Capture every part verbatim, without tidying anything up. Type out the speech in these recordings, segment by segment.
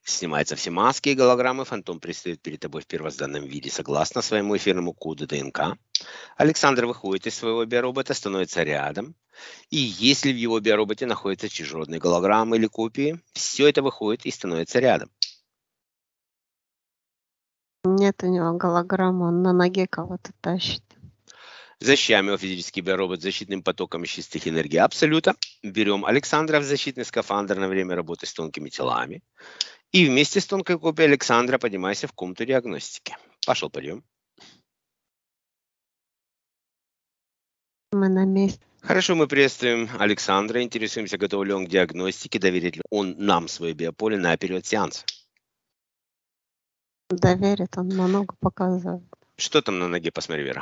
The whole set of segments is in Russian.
Снимаются все маски и голограммы, фантом предстает перед тобой в первозданном виде согласно своему эфирному коду ДНК. Александр выходит из своего биоробота, становится рядом. И если в его биороботе находятся чужеродные голограммы или копии, все это выходит и становится рядом. Нет у него голограммы, он на ноге кого-то тащит. Защищаем его физический биоробот защитным потоком из чистых энергий Абсолюта. Берем Александра в защитный скафандр на время работы с тонкими телами. И вместе с тонкой копией Александра поднимайся в комнату диагностики. Пошел, подъем. Мы на месте. Хорошо, мы приветствуем Александра. Интересуемся, готов ли он к диагностике, доверит ли он нам свое биополе на период сеанса. Доверит, он на ногу показывает. Что там на ноге, посмотри, Вера.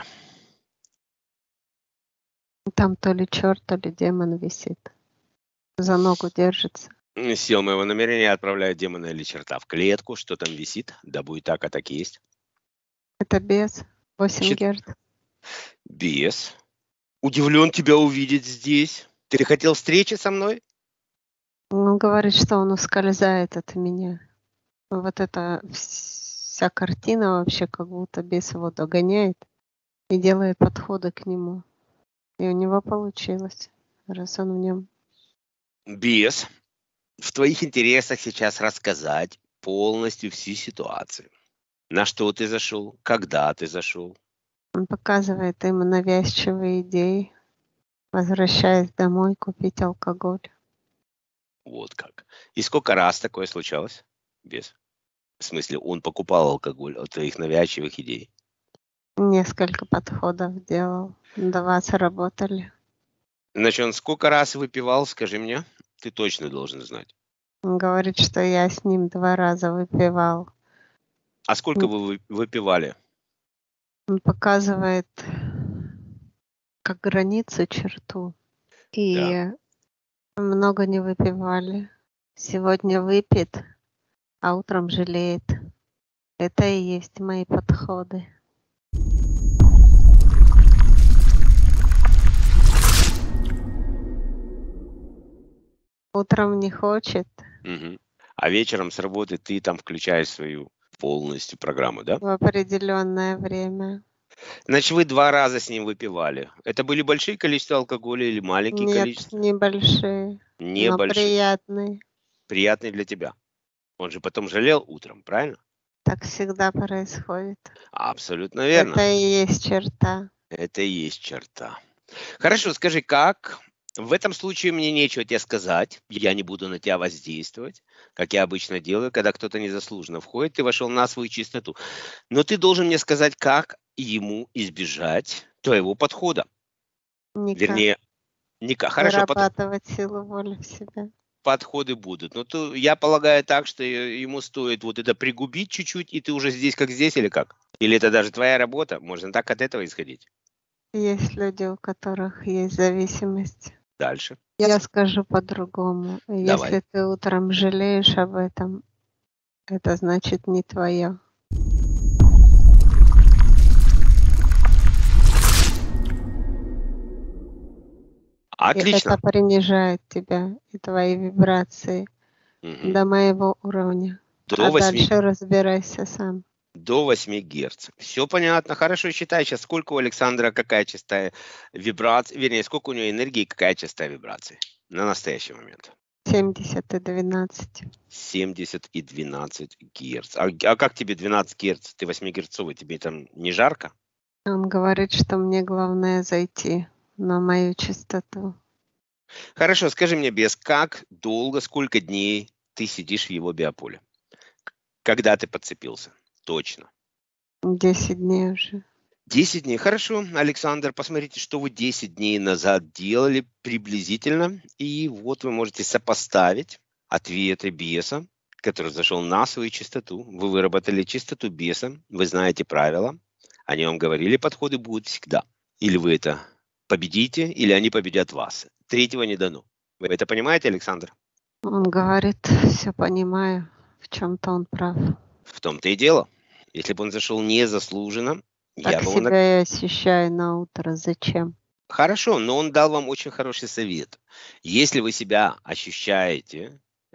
Там то ли черт, то ли демон висит. За ногу держится. Сил моего намерения отправляют демона или черта в клетку. Что там висит? Да будет так, а так и есть. Это бес. восемь Щит- герц. Бес. Удивлен тебя увидеть здесь. Ты хотел встречи со мной? Он говорит, что он ускользает от меня. Вот эта вся картина вообще как будто бес его догоняет и делает подходы к нему. И у него получилось, раз он в нем. Бес. В твоих интересах сейчас рассказать полностью всю ситуацию. На что ты зашел? Когда ты зашел? Он показывает ему навязчивые идеи, возвращаясь домой купить алкоголь. Вот как. И сколько раз такое случалось? Без. В смысле, он покупал алкоголь от твоих навязчивых идей? Несколько подходов делал. Два сработали. Значит, он сколько раз выпивал, скажи мне? Ты точно должен знать. Он говорит, что я с ним два раза выпивал. А сколько вы вы- выпивали? Он показывает как границу, черту. И много не выпивали. Сегодня выпит, а утром жалеет. Это и есть мои подходы. Утром не хочет, Мгм. А вечером с работы ты там включаешь свою полностью программу, да? в определенное время. Значит, вы два раза с ним выпивали. Это были большие количества алкоголя или маленькие Нет, количества? небольшие, но Небольшие. приятные. Приятные для тебя. Он же потом жалел утром, правильно? Так всегда происходит. Абсолютно верно. Это и есть черта. Это и есть черта. Хорошо, скажи, как? В этом случае мне нечего тебе сказать. Я не буду на тебя воздействовать, как я обычно делаю, когда кто-то незаслуженно входит, ты вошел на свою чистоту. Но ты должен мне сказать, как ему избежать твоего подхода. Никак. Вернее, никак. Хорошо, под- Вырабатывать силу воли в себя. подходы будут. Но то, я полагаю так, что э, ему стоит вот это пригубить чуть-чуть, и ты уже здесь как здесь, или как? Или это даже твоя работа? Можно так от этого исходить? Есть люди, у которых есть зависимость. Дальше. Я скажу по-другому. Давай. Если ты утром жалеешь об этом, это значит не твое. Отлично. Это принижает тебя и твои вибрации Мгм. до моего уровня. До а восьми. дальше разбирайся сам. До восьми герц. Все понятно. Хорошо, считай сейчас, сколько у Александра, какая частота вибрации, вернее, сколько у него энергии, какая частота вибрации на настоящий момент. семьдесят и двенадцать. семьдесят и двенадцать герц. А, а как тебе двенадцать герц? Ты восьмигерцовый, тебе там не жарко? Он говорит, что мне главное зайти на мою частоту. Хорошо, скажи мне, без как долго, сколько дней ты сидишь в его биополе? Когда ты подцепился? Точно. десять дней уже. десять дней. Хорошо, Александр, посмотрите, что вы десять дней назад делали приблизительно. И вот вы можете сопоставить ответы беса, который зашел на свою чистоту. Вы выработали чистоту беса, вы знаете правила. Они вам говорили, подходы будут всегда. Или вы это победите, или они победят вас. Третьего не дано. Вы это понимаете, Александр? Он говорит, все понимаю, в чем-то он прав. В том-то и дело. Если бы он зашел незаслуженно, я Так бы его... на- себя я ощущаю на утро. Зачем? Хорошо, но он дал вам очень хороший совет. Если вы себя ощущаете,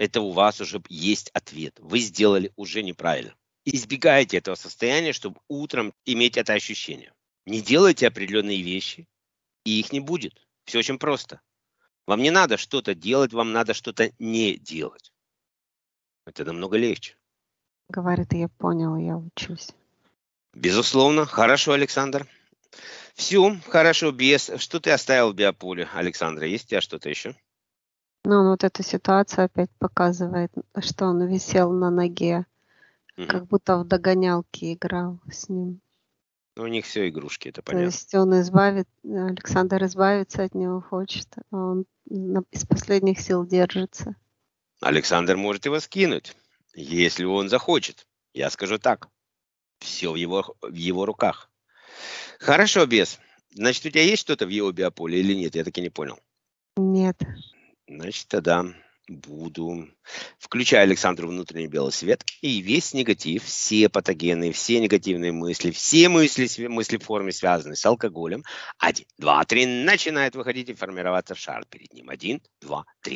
это у вас уже есть ответ. Вы сделали уже неправильно. Избегайте этого состояния, чтобы утром иметь это ощущение. Не делайте определенные вещи, и их не будет. Все очень просто. Вам не надо что-то делать, вам надо что-то не делать. Это намного легче. Говорит, я понял, я учусь. Безусловно. Хорошо, Александр. Все, хорошо, без. Что ты оставил в биополе, Александра? Есть у тебя что-то еще? Ну, он вот эта ситуация опять показывает, что он висел на ноге, Мгм. как будто в догонялке играл с ним. Ну, у них все игрушки, это То понятно. есть он избавит, Александр избавиться от него хочет, а он на- из последних сил держится. Александр может его скинуть, если он захочет. Я скажу так. Все в его, в его руках. Хорошо, бес. Значит, у тебя есть что-то в его биополе или нет? Я таки не понял. Нет. Значит, тогда буду. Включаю Александру внутренний белый свет и весь негатив, все патогены, все негативные мысли, все мысли, све- мысли в форме, связанные с алкоголем. Один, два, три. Начинает выходить и формироваться шар перед ним. Один, два, три.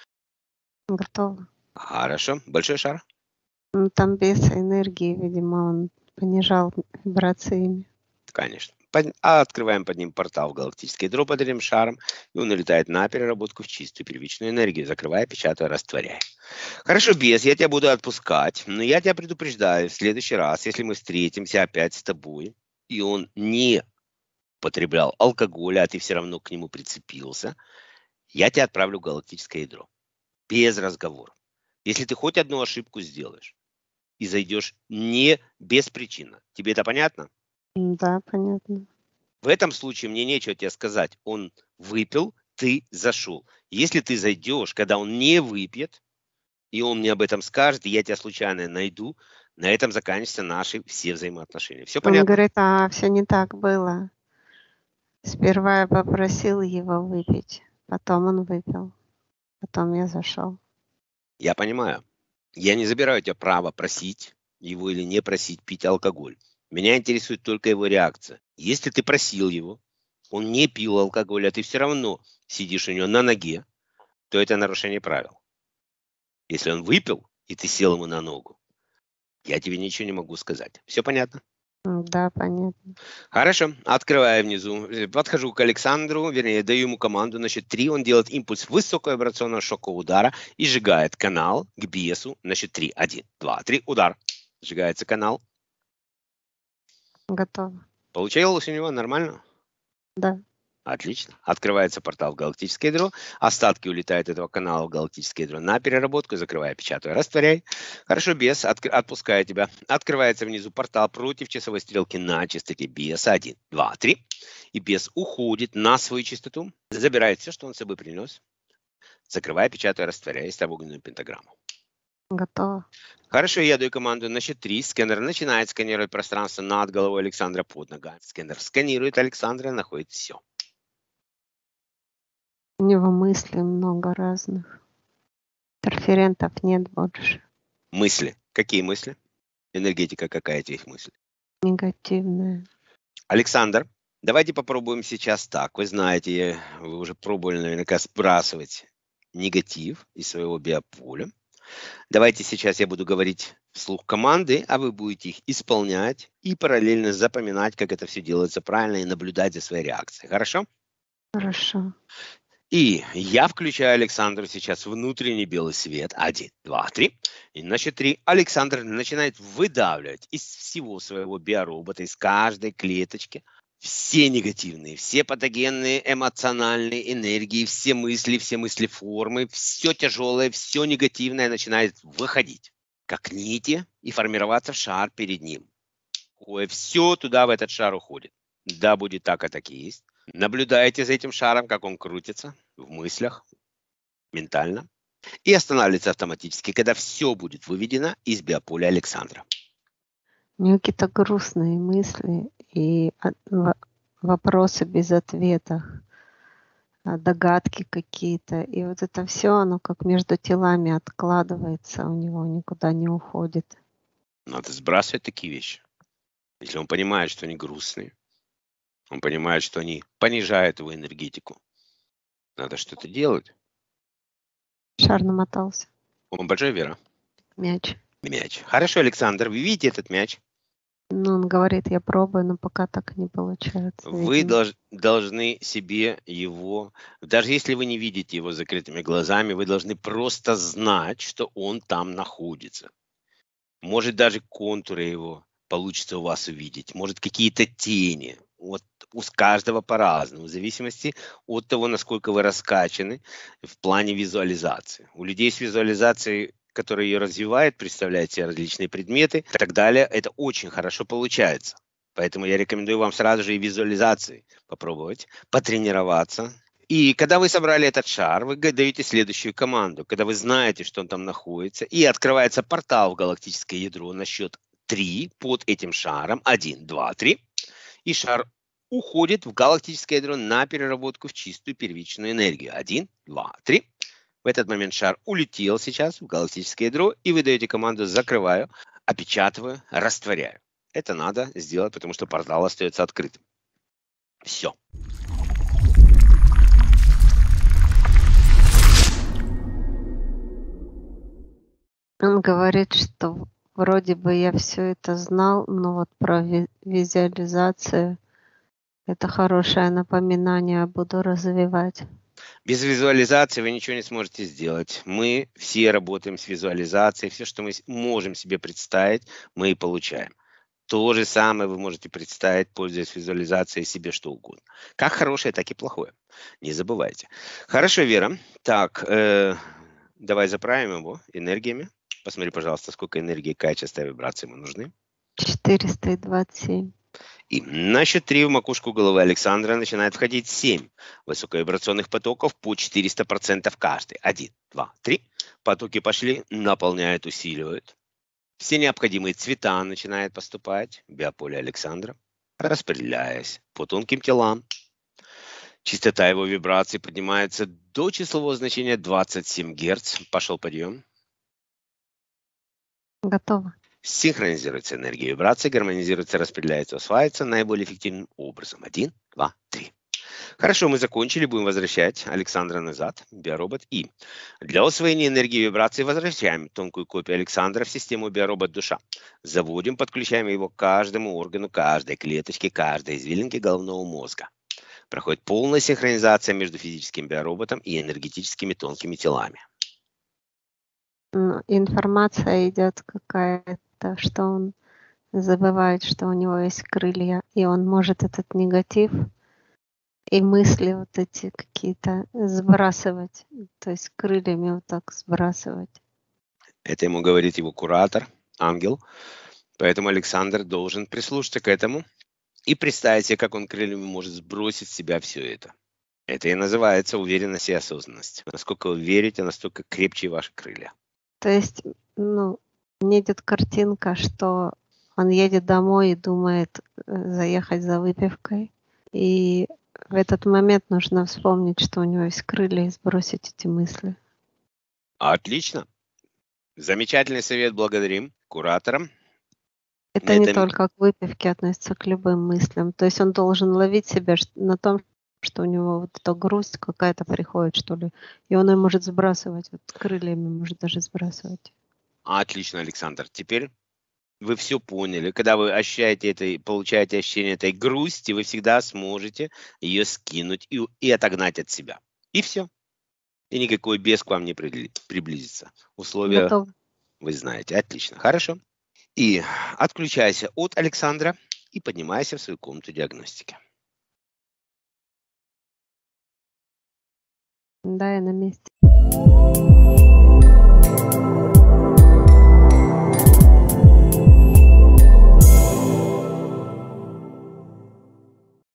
Готово. Хорошо. Большой шар. Ну, там без энергии, видимо, он понижал вибрациями. Конечно. Под- а открываем под ним портал в галактический дроп под этим шаром, и он улетает на переработку в чистую первичную энергию, закрывая, печатая, растворяя. Хорошо, без, я тебя буду отпускать, но я тебя предупреждаю, в следующий раз, если мы встретимся опять с тобой, и он не потреблял алкоголя, а ты все равно к нему прицепился, я тебя отправлю в галактическое ядро. Без разговоров. Если ты хоть одну ошибку сделаешь и зайдешь не беспричинно. Тебе это понятно? М, Да, понятно. В этом случае мне нечего тебе сказать. Он выпил, ты зашел. Если ты зайдешь, когда он не выпьет, и он мне об этом скажет, и я тебя случайно найду, на этом заканчиваются наши все взаимоотношения. Все Он понятно? говорит, а все не так было. Сперва я попросил его выпить, потом он выпил, потом я зашел. Я понимаю. Я не забираю у тебя право просить его или не просить пить алкоголь. Меня интересует только его реакция. Если ты просил его, он не пил алкоголь, а ты все равно сидишь у него на ноге, то это нарушение правил. Если он выпил, и ты сел ему на ногу, я тебе ничего не могу сказать. Все понятно? М, Да, понятно. Хорошо. Открываю внизу. Э, Подхожу к Александру, вернее, даю ему команду. Значит, три. Он делает импульс высоковибрационного шокового удара и сжигает канал к биесу. Значит, три. Один, два, три. Удар. Сжигается канал. Готово. Получилось у него нормально? Да. Отлично. Открывается портал в галактическое ядро. Остатки улетают этого канала в галактическое ядро на переработку. Закрывая, печатаю, растворяй. Хорошо, бес. Отк- отпускаю тебя. Открывается внизу портал против часовой стрелки на частоте беса. Один, два, три. И бес уходит на свою частоту. Забирает все, что он с собой принес. Закрывая, печатаю, растворяя. Ставь огненную пентаграмму. Готово. Хорошо, я даю команду на счет три. Сканер начинает сканировать пространство над головой Александра под ногами. Сканер сканирует Александра, находит все. У него мыслей много разных. Интерферентов нет больше. Мысли. Какие мысли? Энергетика какая этих мыслей? Негативное. Александр, давайте попробуем сейчас так. Вы знаете, вы уже пробовали наверняка сбрасывать негатив из своего биополя. Давайте сейчас я буду говорить вслух команды, а вы будете их исполнять и параллельно запоминать, как это все делается правильно, и наблюдать за своей реакцией. Хорошо? Хорошо. И я включаю Александру сейчас внутренний белый свет. Один, два, три. И на счет три Александр начинает выдавливать из всего своего биоробота, из каждой клеточки, все негативные, все патогенные эмоциональные энергии, все мысли, все мысли формы, все тяжелое, все негативное начинает выходить, как нити, и формироваться в шар перед ним. Все туда, в этот шар уходит. Да, будет так, а так и есть. Наблюдаете за этим шаром, как он крутится в мыслях, ментально, и останавливается автоматически, когда все будет выведено из биополя Александра. У него какие-то грустные мысли и от- во- вопросы без ответа, а, догадки какие-то. И вот это все, оно как между телами откладывается у него, никуда не уходит. Надо сбрасывать такие вещи. Если он понимает, что они грустные, он понимает, что они понижают его энергетику, надо что-то делать. Шар намотался. Он большой, Вера? Мяч. Мяч. Хорошо, Александр, вы видите этот мяч? Ну, он говорит, я пробую, но пока так не получается. Вы видимо. долж- должны себе его, даже если вы не видите его закрытыми глазами, вы должны просто знать, что он там находится. Может, даже контуры его получится у вас увидеть, может, какие-то тени. Вот у с- каждого по-разному, в зависимости от того, насколько вы раскачаны в плане визуализации. У людей с визуализацией, которые ее развивают, представляют себе различные предметы и так далее, это очень хорошо получается. Поэтому я рекомендую вам сразу же и визуализации попробовать, потренироваться. И когда вы собрали этот шар, вы га- даете следующую команду. Когда вы знаете, что он там находится, и открывается портал в галактическое ядро на счет три под этим шаром. Один, два, три. И шар уходит в галактическое ядро на переработку в чистую первичную энергию. Один, два, три. В этот момент шар улетел сейчас в галактическое ядро, и вы даете команду «закрываю», опечатываю, растворяю. Это надо сделать, потому что портал остается открытым. Все. Он говорит, что вроде бы я все это знал, но вот про ви- визуализацию это хорошее напоминание, буду развивать. Без визуализации вы ничего не сможете сделать. Мы все работаем с визуализацией. Все, что мы с- можем себе представить, мы и получаем. То же самое вы можете представить, пользуясь визуализацией, себе что угодно. Как хорошее, так и плохое. Не забывайте. Хорошо, Вера. Так, э, давай заправим его энергиями. Посмотри, пожалуйста, сколько энергии, какая частота вибрации ему нужны. четыреста двадцать семь. И на счет три в макушку головы Александра начинает входить семь высоковибрационных потоков по четыреста процентов каждый. Один, два, три. Потоки пошли, наполняют, усиливают. Все необходимые цвета начинают поступать в биополе Александра, распределяясь по тонким телам. Частота его вибраций поднимается до числового значения двадцать семь герц. Пошел подъем. Готово. Синхронизируется энергия вибрации, гармонизируется, распределяется, усваивается наиболее эффективным образом. Один, два, три. Хорошо, мы закончили, будем возвращать Александра назад, биоробот. И для усвоения энергии вибрации возвращаем тонкую копию Александра в систему биоробот душа. Заводим, подключаем его к каждому органу, каждой клеточке, каждой извилинке головного мозга. Проходит полная синхронизация между физическим биороботом и энергетическими тонкими телами. Ну, информация идет какая-то, что он забывает, что у него есть крылья, и он может этот негатив и мысли вот эти какие-то сбрасывать, то есть крыльями вот так сбрасывать. Это ему говорит его куратор, ангел. Поэтому Александр должен прислушаться к этому и представить себе, как он крыльями может сбросить с себя все это. Это и называется уверенность и осознанность. Насколько вы верите, настолько крепче ваши крылья. То есть, ну, мне идет картинка, что он едет домой и думает э, заехать за выпивкой. И в этот момент нужно вспомнить, что у него есть крылья, и сбросить эти мысли. Отлично. Замечательный совет, благодарим кураторам. Это На не этом- только к выпивке относится, к любым мыслям. То есть он должен ловить себя ш- на том, что у него вот эта грусть какая-то приходит, что ли. И он ее может сбрасывать, вот крыльями может даже сбрасывать. Отлично, Александр. Теперь вы все поняли. Когда вы ощущаете это, и получаете ощущение этой грусти, вы всегда сможете ее скинуть и, и отогнать от себя. И все. И никакой бес к вам не прибли- приблизится. Условия Готов. вы знаете. Отлично. Хорошо. И отключайся от Александра и поднимайся в свою комнату диагностики. Да, я на месте.